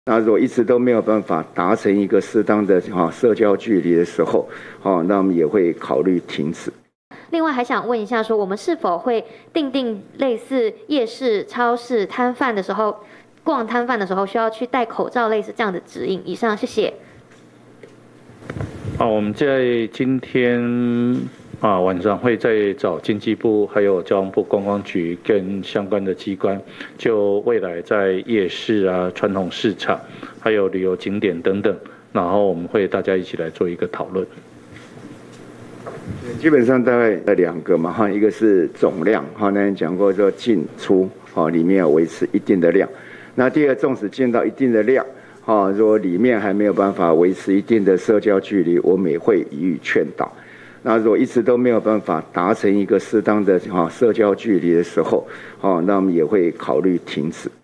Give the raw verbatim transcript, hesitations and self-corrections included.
那如果一直都没有办法达成一个适当的哈社交距离的时候，哦，那我们也会考虑停止。 另外还想问一下，说我们是否会订定类似夜市、超市摊贩的时候，逛摊贩的时候需要去戴口罩，类似这样的指引？以上，谢谢。 好，我们在今天啊晚上会再找经济部、还有交通部观光局跟相关的机关，就未来在夜市啊、传统市场、还有旅游景点等等，然后我们会大家一起来做一个讨论。 基本上大概两个嘛哈，一个是总量哈，那天讲过说进出哈里面要维持一定的量。那第二，纵使进到一定的量，哈，如果里面还没有办法维持一定的社交距离，我们也会予以劝导。那如果一直都没有办法达成一个适当的哈社交距离的时候，哈，那我们也会考虑停止。